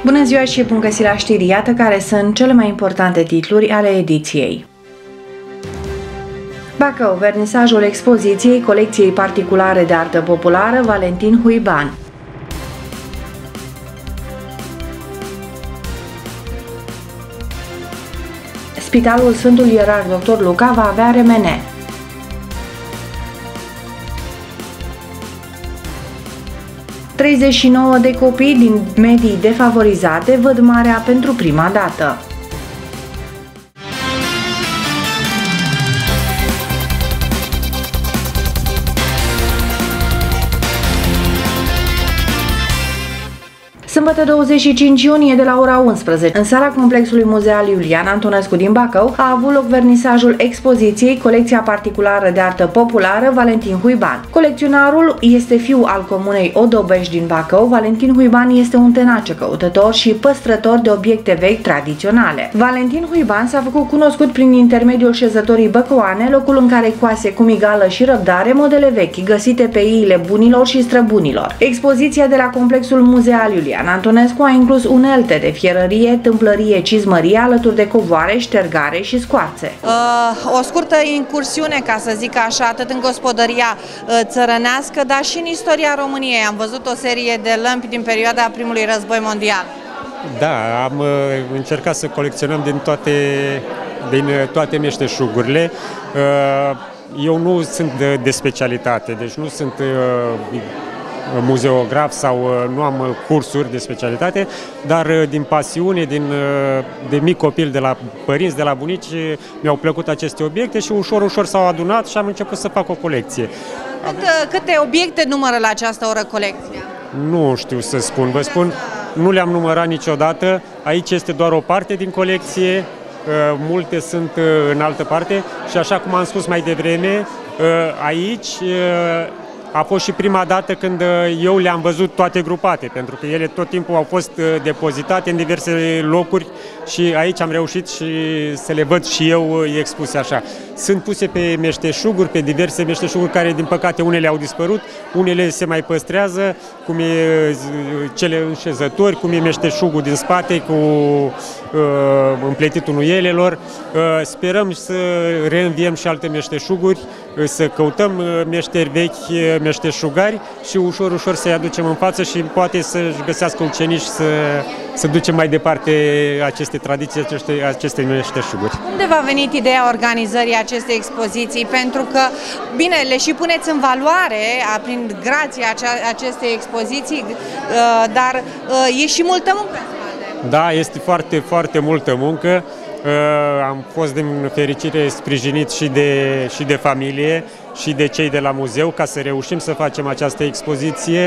Bună ziua și bun găsit la știri, iată care sunt cele mai importante titluri ale ediției. Bacău, vernisajul expoziției colecției particulare de artă populară Valentin Huiban. Spitalul Sfântul Ierarh Dr. Luca va avea remene. ...39 de copii din medii defavorizate văd marea pentru prima dată. Sâmbătă 25 iunie de la ora 11, în sala complexului muzeal Iulian Antonescu din Bacău, a avut loc vernisajul expoziției colecția particulară de artă populară Valentin Huiban. Colecționarul este fiul al comunei Odobeș din Bacău. Valentin Huiban este un tenace căutător și păstrător de obiecte vechi tradiționale. Valentin Huiban s-a făcut cunoscut prin intermediul șezătorii băcăoane, locul în care coase cu migală și răbdare modele vechi găsite pe iile bunilor și străbunilor. Expoziția de la complexul muzeal Iulian Antonescu a inclus unelte de fierărie, tâmplărie, cizmărie, alături de covoare, ștergare și scoarțe. O scurtă incursiune, ca să zic așa, atât în gospodăria țărănească, dar și în istoria României. Am văzut o serie de lămpi din perioada Primului Război Mondial. Da, am încercat să colecționăm din toate meșteșugurile. Eu nu sunt de specialitate, deci nu sunt muzeograf sau nu am cursuri de specialitate, dar din pasiune, de mic copil, de la părinți, de la bunici, mi-au plăcut aceste obiecte și ușor, ușor s-au adunat și am început să fac o colecție. Câte obiecte numără la această oră colecția? Nu știu să spun, vă spun, nu le-am numărat niciodată, aici este doar o parte din colecție, multe sunt în altă parte și așa cum am spus mai devreme, aici a fost și prima dată când eu le-am văzut toate grupate, pentru că ele tot timpul au fost depozitate în diverse locuri și aici am reușit și să le văd și eu expuse așa. Sunt puse pe meșteșuguri, pe diverse meșteșuguri care, din păcate, unele au dispărut, unele se mai păstrează, cum e cele înșezători, cum e meșteșugul din spate cu împletitul nuielelor. Sperăm să reînviem și alte meșteșuguri, să căutăm meșteri vechi, meșteșugari și ușor, ușor să-i aducem în față și poate să-și găsească ucenici să ducem mai departe aceste tradiții, aceste meșteșuguri. Unde v-a venit ideea organizării acestei expoziții? Pentru că, bine, le și puneți în valoare prin grația acestei expoziții, dar e și multă muncă. Da, este foarte, foarte multă muncă. Am fost din fericire sprijinit și de familie și de cei de la muzeu ca să reușim să facem această expoziție.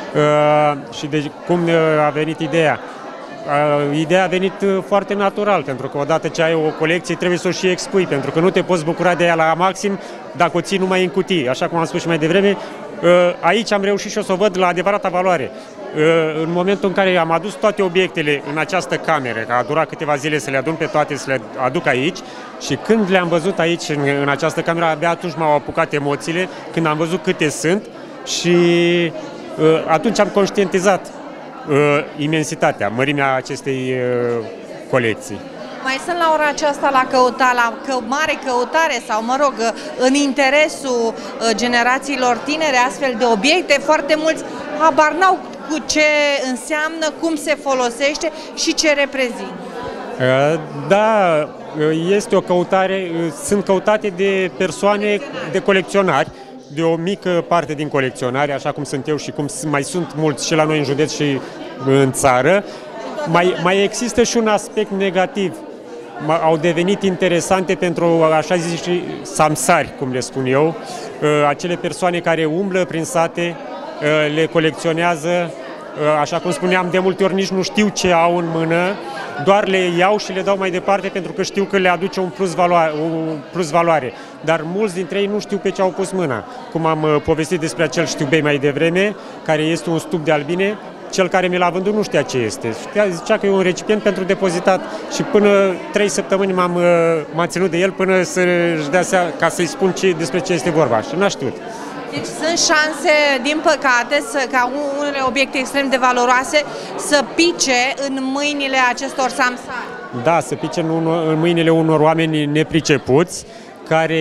Și de cum a venit ideea? Ideea a venit foarte natural, pentru că odată ce ai o colecție trebuie să o și expui, pentru că nu te poți bucura de ea la maxim dacă o ții numai în cutii. Așa cum am spus și mai devreme, aici am reușit și o să o văd la adevărata valoare. În momentul în care am adus toate obiectele în această cameră, că a durat câteva zile să le adun pe toate, să le aduc aici, și când le-am văzut aici în această cameră, abia atunci m-au apucat emoțiile, când am văzut câte sunt și atunci am conștientizat imensitatea, mărimea acestei colecții. Mai sunt la ora aceasta la mare căutare sau, mă rog, în interesul generațiilor tinere astfel de obiecte. Foarte mulți habar n-au cu ce înseamnă, cum se folosește și ce reprezintă. Da, este o căutare, sunt căutate de persoane, de colecționari, de o mică parte din colecționari, așa cum sunt eu și cum mai sunt mulți și la noi în județ și în țară. Mai există și un aspect negativ. Au devenit interesante pentru, așa zis, samsari, cum le spun eu, acele persoane care umblă prin sate, le colecționează, așa cum spuneam, de multe ori nici nu știu ce au în mână, doar le iau și le dau mai departe pentru că știu că le aduce un plus valoare. Dar mulți dintre ei nu știu pe ce au pus mâna. Cum am povestit despre acel știubei mai devreme, care este un stup de albine, cel care mi l-a vândut nu știa ce este. Zicea că e un recipient pentru depozitat și până 3 săptămâni m-am ținut de el până să-și dea seama, ca să-i spun despre ce este vorba și n-a știut. Deci sunt șanse, din păcate, ca unele obiecte extrem de valoroase să pice în mâinile acestor samsari. Da, să pice în mâinile unor oameni nepricepuți, care,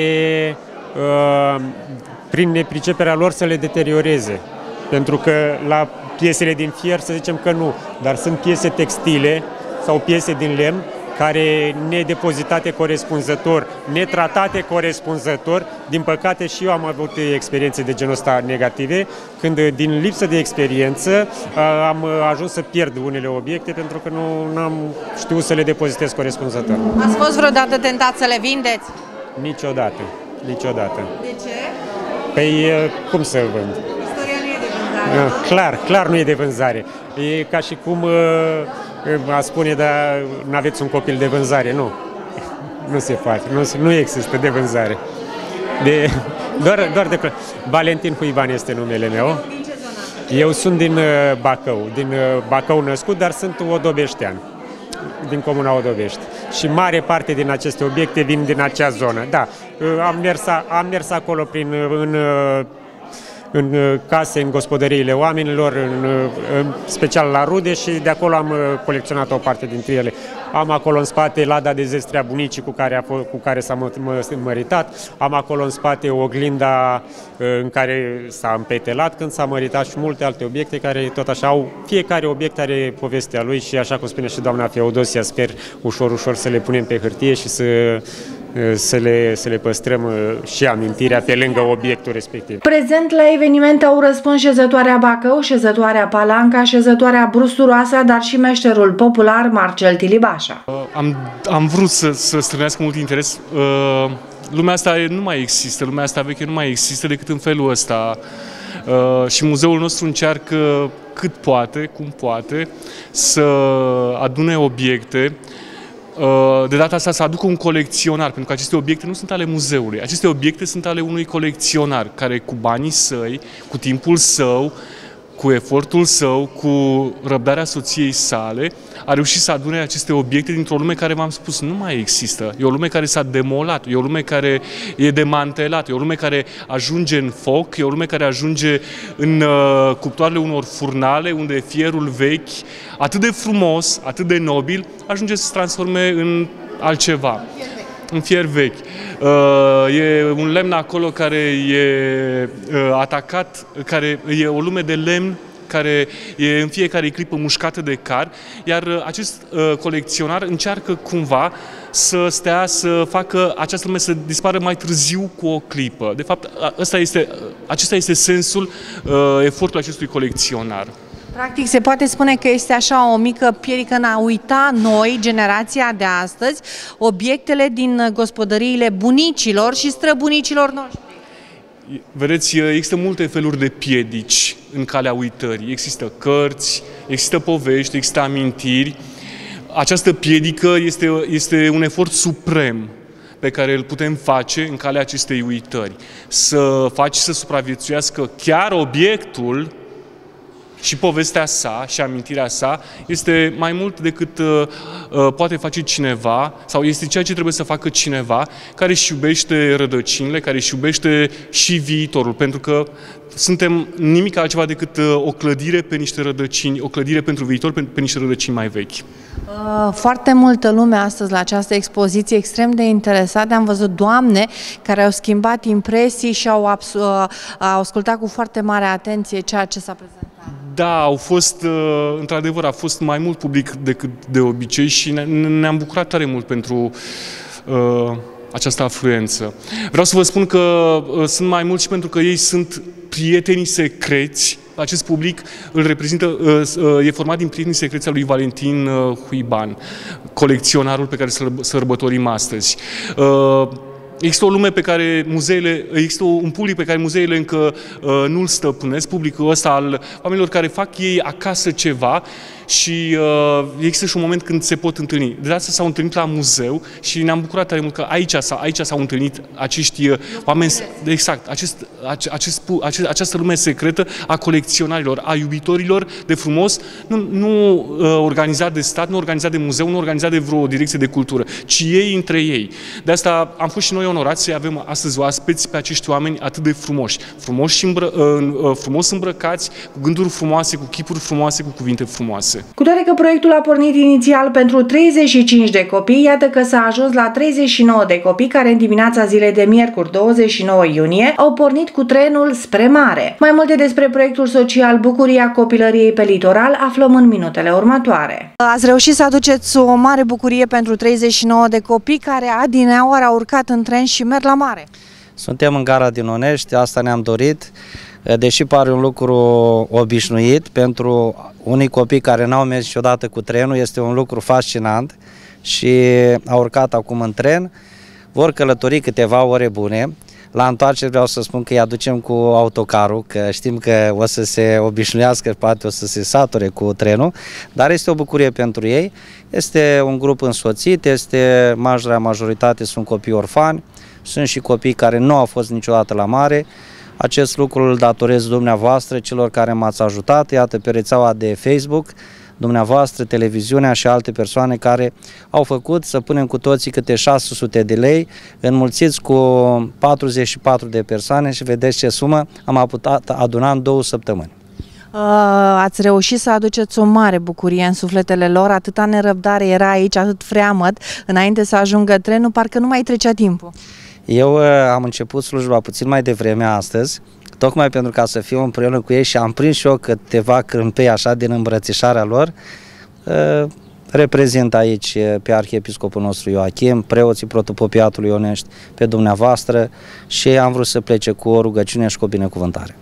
prin nepriceperea lor, să le deterioreze. Pentru că la piesele din fier, să zicem că nu, dar sunt piese textile sau piese din lemn, care nedepozitate corespunzător, netratate corespunzător. Din păcate și eu am avut experiențe de genul ăsta negative, când din lipsă de experiență am ajuns să pierd unele obiecte pentru că nu am știut să le depozitez corespunzător. Ați fost vreodată tentat să le vindeți? Niciodată, niciodată. De ce? Păi cum să vând? Istoria nu e de vânzare. Clar nu e de vânzare. E ca și cum a spune, dar nu aveți un copil de vânzare. Nu se face, nu există de vânzare. Doar de Valentin Huiban este numele meu. Din ce zonă? Eu sunt din Bacău născut, dar sunt odobeștean, din comuna Odobești. Și mare parte din aceste obiecte vin din acea zonă. Da, am mers acolo în case, în gospodăriile oamenilor, în special la rude, și de acolo am colecționat o parte dintre ele. Am acolo în spate lada de zestrea bunicii cu care s-a măritat, am acolo în spate oglinda în care s-a împetelat când s-a măritat și multe alte obiecte care tot așa au, fiecare obiect are povestea lui și așa cum spune și doamna Feodosia, sper ușor să le punem pe hârtie și să le păstrăm și amintirea pe lângă obiectul respectiv. Prezent la eveniment au răspuns șezătoarea Bacău, șezătoarea Palanca, șezătoarea Brusturoasa, dar și meșterul popular Marcel Tilibașa. Am vrut să strânească mult interes. Lumea asta nu mai există, lumea asta veche nu mai există decât în felul ăsta. Și muzeul nostru încearcă cât poate, cum poate, să adune obiecte. De data asta să aducă un colecționar, pentru că aceste obiecte nu sunt ale muzeului. Aceste obiecte sunt ale unui colecționar care cu banii săi, cu timpul său, cu efortul său, cu răbdarea soției sale, a reușit să adune aceste obiecte dintr-o lume care, v-am spus, nu mai există. E o lume care s-a demolat, e o lume care e demantelată, e o lume care ajunge în foc, e o lume care ajunge în cuptoarele unor furnale, unde fierul vechi, atât de frumos, atât de nobil, ajunge să se transforme în altceva. În fier vechi. E un lemn acolo care e atacat, care e o lume de lemn care e în fiecare clipă mușcată de car, iar acest colecționar încearcă cumva să stea să facă această lume să dispară mai târziu cu o clipă. De fapt, acesta este sensul efortului acestui colecționar. Practic, se poate spune că este așa o mică piedică în a uita noi, generația de astăzi, obiectele din gospodăriile bunicilor și străbunicilor noștri. Vedeți, există multe feluri de piedici în calea uitării. Există cărți, există povești, există amintiri. Această piedică este un efort suprem pe care îl putem face în calea acestei uitări. Să faci să supraviețuiască chiar obiectul și povestea sa și amintirea sa este mai mult decât poate face cineva, sau este ceea ce trebuie să facă cineva care își iubește rădăcinile, care își iubește și viitorul, pentru că suntem nimic altceva decât o clădire pe niște rădăcini, o clădire pentru viitor, pe niște rădăcini mai vechi. Foarte multă lume astăzi la această expoziție, extrem de interesată. Am văzut doamne care au schimbat impresii și au ascultat cu foarte mare atenție ceea ce s-a prezentat. Da, au fost, într-adevăr, a fost mai mult public decât de obicei și ne-am bucurat tare mult pentru această afluență. Vreau să vă spun că sunt mai mulți și pentru că ei sunt prietenii secreți. Acest public îl reprezintă, e format din prietenii secreți al lui Valentin Huiban, colecționarul pe care îl sărbătorim astăzi. Există o lume pe care muzeele, există un public pe care muzeele încă nu-l stăpânesc, publicul ăsta al oamenilor care fac ei acasă ceva și există și un moment când se pot întâlni. De asta s-au întâlnit la muzeu și ne-am bucurat tare mult că aici s-au întâlnit acești oameni, exact, această lume secretă a colecționarilor, a iubitorilor de frumos, nu organizat de stat, nu organizat de muzeu, nu organizat de vreo direcție de cultură, ci ei între ei. De asta am fost și noi onorați să avem astăzi oaspeți pe acești oameni atât de frumoși, frumos îmbrăcați, cu gânduri frumoase, cu chipuri frumoase, cu cuvinte frumoase. Cu toate că proiectul a pornit inițial pentru 35 de copii, iată că s-a ajuns la 39 de copii care în dimineața zilei de miercuri 29 iunie au pornit cu trenul spre mare. Mai multe despre proiectul social Bucuria Copilăriei pe Litoral aflăm în minutele următoare. Ați reușit să aduceți o mare bucurie pentru 39 de copii care adineaori au urcat în tren și merg la mare. Suntem în gara din Onești, asta ne-am dorit, deși pare un lucru obișnuit, pentru unii copii care n-au mers niciodată cu trenul, este un lucru fascinant și au urcat acum în tren, vor călători câteva ore bune. La întoarcere vreau să spun că îi aducem cu autocarul, că știm că o să se obișnuiască, poate o să se sature cu trenul, dar este o bucurie pentru ei. Este un grup însoțit, majoritate sunt copii orfani, sunt și copii care nu au fost niciodată la mare. Acest lucru îl datorez dumneavoastră, celor care m-ați ajutat, iată pe rețeaua de Facebook, dumneavoastră, televiziunea și alte persoane care au făcut să punem cu toții câte 600 de lei, înmulțiți cu 44 de persoane și vedeți ce sumă am putut aduna în 2 săptămâni. Ați reușit să aduceți o mare bucurie în sufletele lor, atâta nerăbdare era aici, atât freamăt, înainte să ajungă trenul, parcă nu mai trecea timpul. Eu am început slujba puțin mai devreme astăzi, tocmai pentru ca să fiu împreună cu ei și am prins și eu câteva crâmpei așa din îmbrățișarea lor. Reprezint aici pe arhiepiscopul nostru Ioachim, preoții protopopiatului Onești, pe dumneavoastră și am vrut să plece cu o rugăciune și cu o binecuvântare.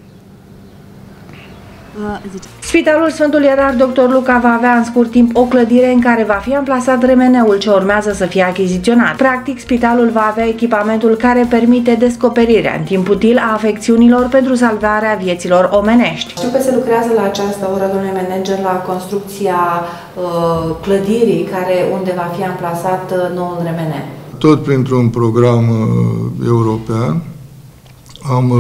Spitalul Sfântul Ierarh Dr. Luca va avea în scurt timp o clădire în care va fi amplasat remeneul ce urmează să fie achiziționat. Practic, spitalul va avea echipamentul care permite descoperirea în timp util a afecțiunilor pentru salvarea vieților omenești. Știu că se lucrează la această oră, domnule manager, la construcția clădirii unde va fi amplasat noul remene. Tot printr-un program european am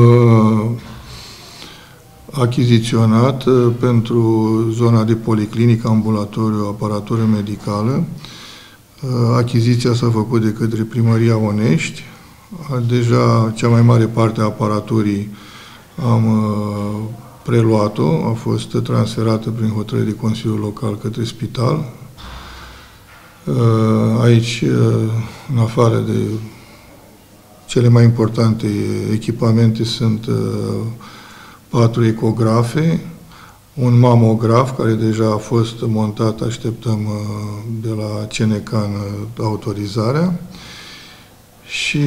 achiziționat pentru zona de policlinică, ambulatoriu, aparatură medicală. Achiziția s-a făcut de către Primăria Onești. Deja cea mai mare parte a aparaturii am preluat-o, a fost transferată prin hotărâre de Consiliul Local către spital. Aici, în afară de cele mai importante echipamente, sunt 4 ecografe, un mamograf care deja a fost montat, așteptăm de la CNCAN autorizarea, și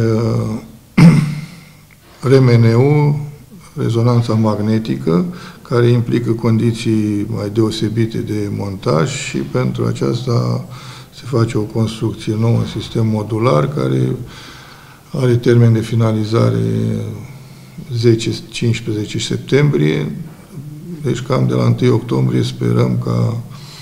RMN-ul, rezonanța magnetică, care implică condiții mai deosebite de montaj și pentru aceasta se face o construcție nouă, un sistem modular care are termen de finalizare 10-15 septembrie, deci cam de la 1 octombrie sperăm ca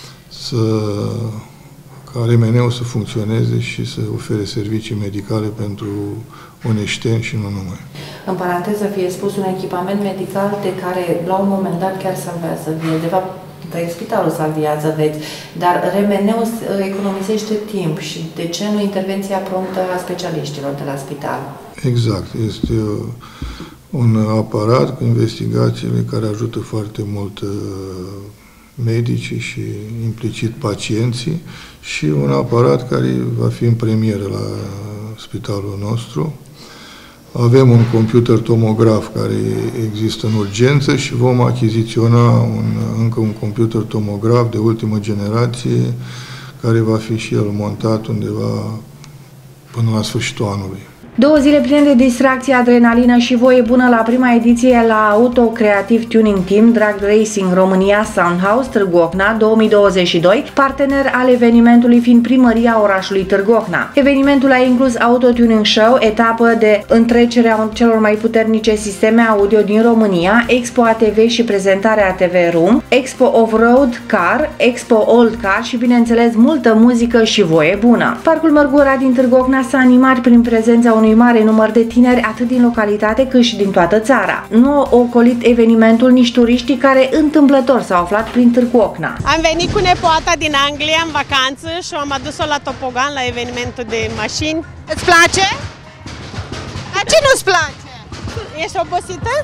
RMN-ul să funcționeze și să ofere servicii medicale pentru oneșteni și nu numai. În paranteză fie spus, un echipament medical de care la un moment dat chiar salvează vieți. De fapt, spitalul salvează vieți, dar RMN-ul economisește timp și de ce nu intervenția promptă a specialiștilor de la spital? Exact. Este un aparat cu investigațiile care ajută foarte mult medicii și implicit pacienții și un aparat care va fi în premieră la spitalul nostru. Avem un computer tomograf care există în urgență și vom achiziționa încă un computer tomograf de ultimă generație care va fi și el montat undeva până la sfârșitul anului. 2 zile pline de distracție, adrenalină și voie bună la prima ediție la Auto Creative Tuning Team Drag Racing România Soundhouse Târgu Ocna 2022, partener al evenimentului fiind primăria orașului Târgu Ocna. Evenimentul a inclus Auto Tuning Show, etapă de întrecere a celor mai puternice sisteme audio din România, Expo ATV și prezentarea ATV Room, Expo Off-Road Car, Expo Old Car și, bineînțeles, multă muzică și voie bună. Parcul Mărgura din Târgu Ocna s-a animat prin prezența unui mare număr de tineri atât din localitate cât și din toată țara. Nu au ocolit evenimentul nici turiștii care întâmplător s-au aflat prin Târgu Ocna. Am venit cu nepoata din Anglia în vacanță și am adus-o la topogan la evenimentul de mașini. Îți place? Dar ce nu-ți place? Ești obosită?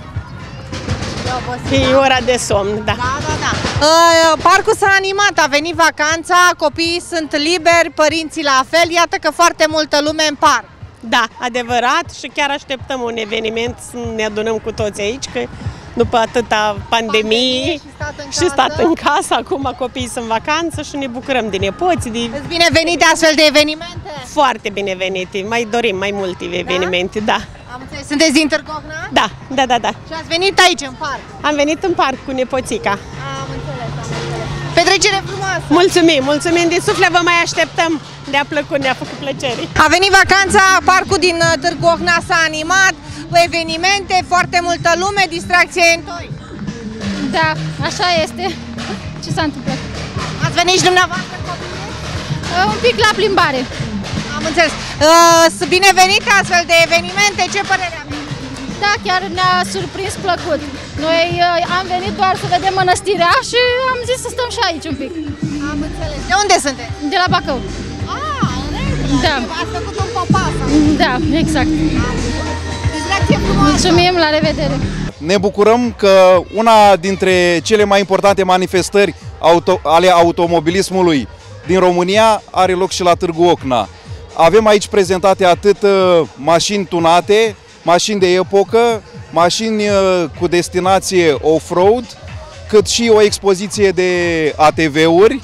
E ora de somn, da. Parcul s-a animat, a venit vacanța, copiii sunt liberi, părinții la fel, iată că foarte multă lume în parc. Da, adevărat, și chiar așteptăm un eveniment să ne adunăm cu toți aici, că după atâta pandemie și stat în casă, acum copiii sunt în vacanță și ne bucurăm de nepoți. Îți binevenite astfel de evenimente? Foarte binevenite, mai dorim mai multe evenimente, da. Am înțeles. Sunteți din Târgu Ocna? Da. Și ați venit aici în parc? Am venit în parc cu nepoțica. Am înțeles. Petrecere frumoasă! Mulțumim din suflet, vă mai așteptăm. Ne-a plăcut, ne-a făcut plăcere. A venit vacanța, parcul din Târgu Ocna s-a animat, evenimente, foarte multă lume, distracție în toi. Da, așa este. Ce s-a întâmplat? Ați venit și dumneavoastră copii? Un pic la plimbare. Am înțeles. Sunt binevenite astfel de evenimente, ce părere aveți? Da, chiar ne-a surprins plăcut. Noi am venit doar să vedem mănăstirea și am zis să stăm și aici un pic. Am înțeles. De unde sunteți? De la Bacău. În regulă. Da. Ați făcut un popas. Da, exact. Distracție frumoasă. Mulțumim, la revedere. Ne bucurăm că una dintre cele mai importante manifestări ale automobilismului din România are loc și la Târgu Ocna. Avem aici prezentate atât mașini tunate, mașini de epocă, mașini cu destinație off-road, cât și o expoziție de ATV-uri.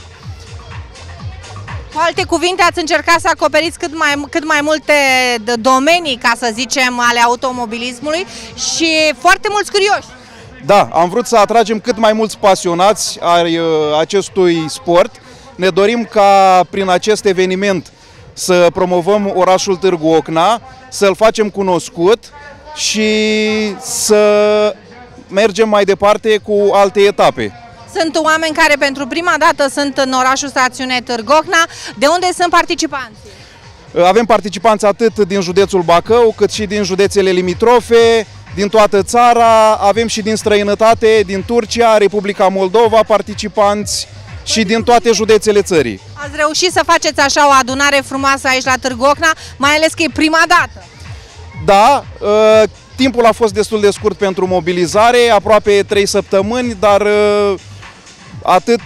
Cu alte cuvinte, ați încercat să acoperiți cât mai multe domenii, ca să zicem, ale automobilismului și foarte mulți curioși. Da, am vrut să atragem cât mai mulți pasionați ai acestui sport. Ne dorim ca prin acest eveniment să promovăm orașul Târgu Ocna, să-l facem cunoscut și să mergem mai departe cu alte etape. Sunt oameni care pentru prima dată sunt în orașul stațiune Târgu Ocna. De unde sunt participanții? Avem participanți atât din județul Bacău, cât și din județele limitrofe, din toată țara, avem și din străinătate, din Turcia, Republica Moldova, participanți și din toate județele țării. Ați reușit să faceți așa o adunare frumoasă aici la Târgu Ocna, mai ales că e prima dată. Da, timpul a fost destul de scurt pentru mobilizare, aproape 3 săptămâni, dar atât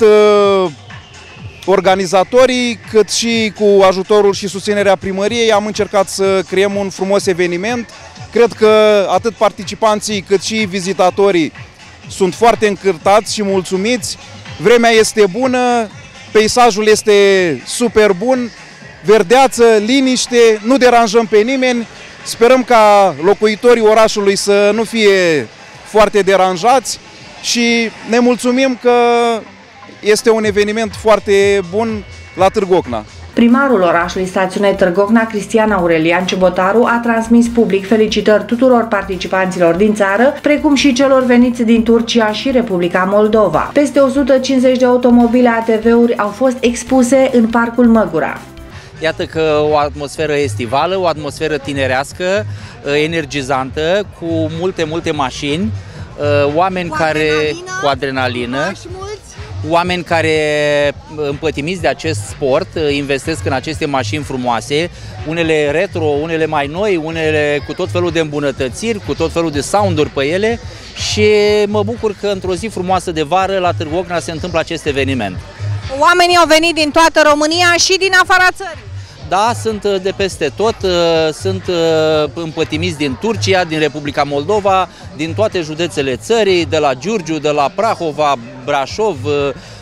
organizatorii, cât și cu ajutorul și susținerea primăriei am încercat să creăm un frumos eveniment. Cred că atât participanții cât și vizitatorii sunt foarte încântați și mulțumiți. Vremea este bună, peisajul este super bun, verdeață, liniște, nu deranjăm pe nimeni. Sperăm ca locuitorii orașului să nu fie foarte deranjați și ne mulțumim că este un eveniment foarte bun la Târgu Ocna. Primarul orașului stațiune Târgu Ocna, Cristian Aurelian Cibotaru, a transmis public felicitări tuturor participanților din țară, precum și celor veniți din Turcia și Republica Moldova. Peste 150 de automobile ATV-uri au fost expuse în Parcul Măgura. Iată că o atmosferă estivală, o atmosferă tinerească, energizantă, cu multe mașini, oameni cu adrenalină, oameni care, împătimiți de acest sport, investesc în aceste mașini frumoase, unele retro, unele mai noi, unele cu tot felul de îmbunătățiri, cu tot felul de sound-uri pe ele și mă bucur că într-o zi frumoasă de vară la Târgu Ocna se întâmplă acest eveniment. Oamenii au venit din toată România și din afara țării. Da, sunt de peste tot, sunt împătimiți din Turcia, din Republica Moldova, din toate județele țării, de la Giurgiu, de la Prahova, Brașov,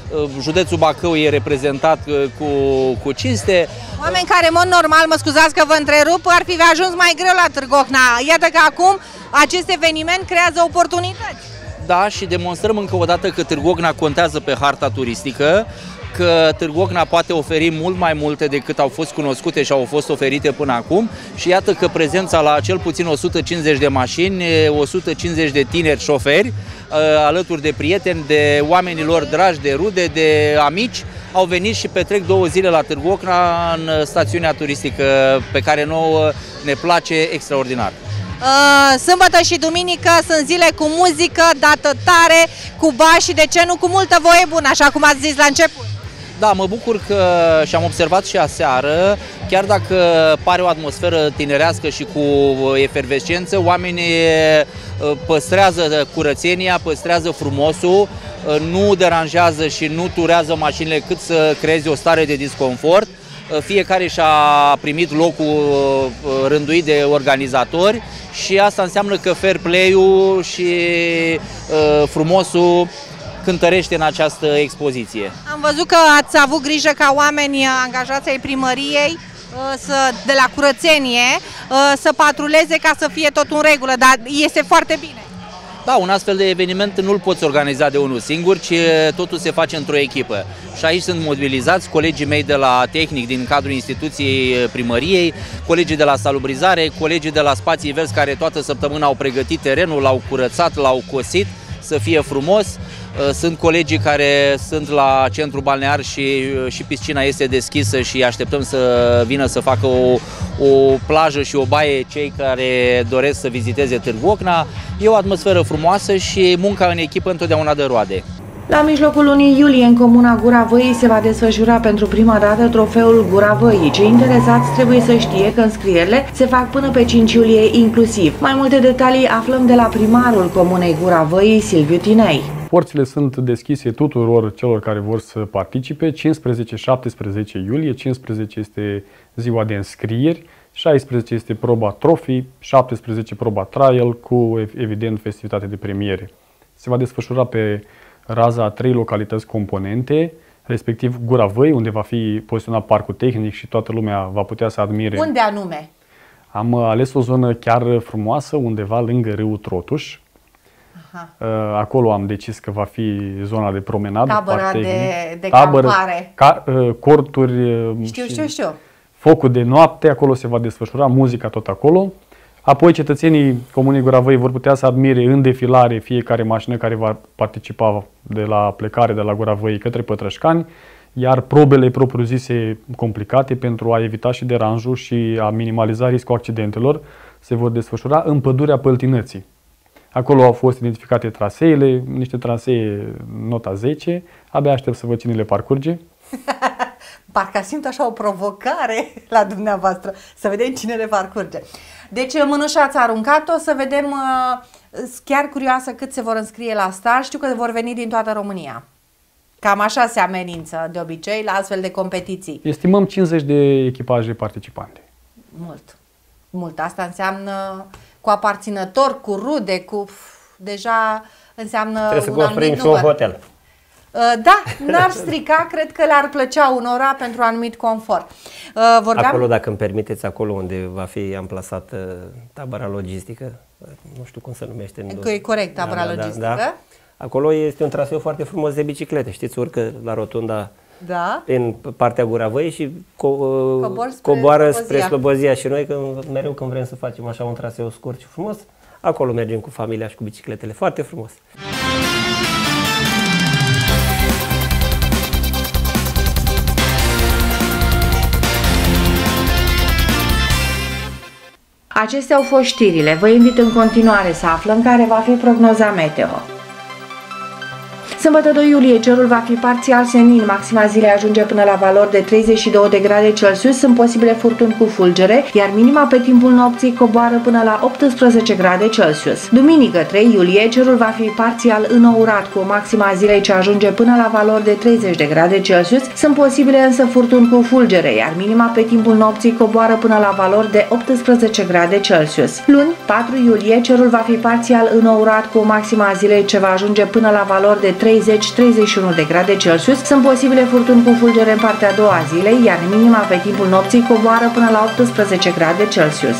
județul Bacău e reprezentat cu cinste. Oameni care, în mod normal, mă scuzați că vă întrerup, ar fi ajuns mai greu la Târgu Ocna. Iată că acum acest eveniment creează oportunități. Da, și demonstrăm încă o dată că Târgu Ocna contează pe harta turistică, că Târgu Ocna poate oferi mult mai multe decât au fost cunoscute și au fost oferite până acum și iată că prezența la cel puțin 150 de mașini, 150 de tineri șoferi, alături de prieteni, de oamenii lor dragi, de rude, de amici, au venit și petrec 2 zile la Târgu Ocna în stațiunea turistică pe care nouă ne place extraordinar. Sâmbătă și duminică sunt zile cu muzică, dată tare, cu bani și de ce nu cu multă voie bună, așa cum ați zis la început. Da, mă bucur că și am observat și aseară, chiar dacă pare o atmosferă tinerească și cu efervescență, oamenii păstrează curățenia, păstrează frumosul, nu deranjează și nu turează mașinile cât să creeze o stare de disconfort. Fiecare și-a primit locul rânduit de organizatori și asta înseamnă că fair play-ul și frumosul cântărește în această expoziție. Am văzut că ați avut grijă ca oamenii angajați ai primăriei de la curățenie să patruleze ca să fie tot în regulă, dar este foarte bine. Da, un astfel de eveniment nu-l poți organiza de unul singur, ci totul se face într-o echipă. Și aici sunt mobilizați colegii mei de la tehnic din cadrul instituției primăriei, colegii de la salubrizare, colegii de la spații verzi care toată săptămâna au pregătit terenul, l-au curățat, l-au cosit să fie frumos. Sunt colegii care sunt la centru balnear și piscina este deschisă și așteptăm să vină să facă o plajă și o baie cei care doresc să viziteze Târgu Ocna. E o atmosferă frumoasă și munca în echipă întotdeauna dă roade. La mijlocul lunii iulie, în comuna Gura Văii, se va desfășura pentru prima dată trofeul Gura Văii. Cei interesați trebuie să știe că înscrierile se fac până pe 5 iulie inclusiv. Mai multe detalii aflăm de la primarul comunei Gura Văii, Silviu Tinei. Porțile sunt deschise tuturor celor care vor să participe, 15-17 iulie, 15 este ziua de înscrieri, 16 este proba Trophy, 17 proba Trial cu, evident, festivitate de premiere. Se va desfășura pe raza a 3 localități componente, respectiv Gura Văii, unde va fi poziționat parcul tehnic și toată lumea va putea să admire. Unde anume? Am ales o zonă chiar frumoasă, undeva lângă râul Trotuș. Acolo am decis că va fi zona de promenadă, tabăra de campare, corturi, știu. Focul de noapte, acolo se va desfășura, muzica tot acolo. Apoi cetățenii Comunei Gura Văii vor putea să admire în defilare fiecare mașină care va participa de la plecare de la Gura Văii către Pătrășcani, iar probele propriu-zise complicate pentru a evita și deranjul și a minimaliza riscul accidentelor se vor desfășura în pădurea Păltinății. Acolo au fost identificate traseele, niște trasee nota 10, abia aștept să văd cine le parcurge. Parcă simt așa o provocare la dumneavoastră, să vedem cine le parcurge. Deci mânușa ați aruncat-o, să vedem, chiar curioasă cât se vor înscrie la start, știu că vor veni din toată România. Cam așa se amenință de obicei la astfel de competiții. Estimăm 50 de echipaje participante. Mult. Asta înseamnă cu aparținători, cu rude, deja înseamnă trebuie să construim și un hotel. Da, n-ar strica, cred că le-ar plăcea unora pentru anumit confort. Acolo, dacă îmi permiteți, acolo unde va fi amplasată tabăra logistică, nu știu cum se numește. E corect, tabăra logistică. Da. Acolo este un traseu foarte frumos de biciclete, știți, urcă la rotunda în partea Gura Văii și coboară spre Slobozia și noi mereu când vrem să facem așa un traseu scurt și frumos, acolo mergem cu familia și cu bicicletele, foarte frumos. Acestea au fost știrile. Vă invit în continuare să aflăm care va fi prognoza meteo. Sâmbătă 2 iulie, cerul va fi parțial senin, maxima zilei ajunge până la valori de 32 de grade Celsius, sunt posibile furtuni cu fulgere, iar minima pe timpul nopții coboară până la 18 grade Celsius. Duminică 3 iulie, cerul va fi parțial înourat, cu o maxima zilei ce ajunge până la valori de 30 de grade Celsius, sunt posibile însă furtuni cu fulgere, iar minima pe timpul nopții coboară până la valori de 18 grade Celsius. Luni, 4 iulie, cerul va fi parțial înourat, cu o maxima zilei ce va ajunge până la valori de 30 30-31 de grade Celsius. Sunt posibile furtuni cu fulgere în partea a doua a zilei, iar minima pe timpul nopții coboară până la 18 grade Celsius.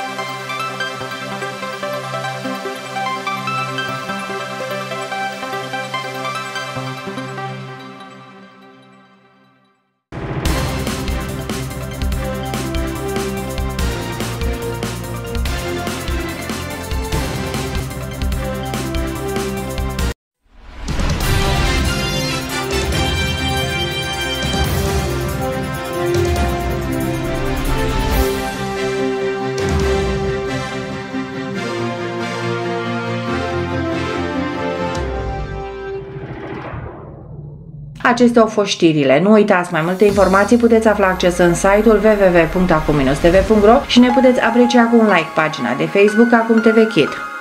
Acestea au fost știrile. Nu uitați, mai multe informații puteți afla acces în site-ul www.acum-tv.ro și ne puteți aprecia cu un like pagina de Facebook Acum TV Kid.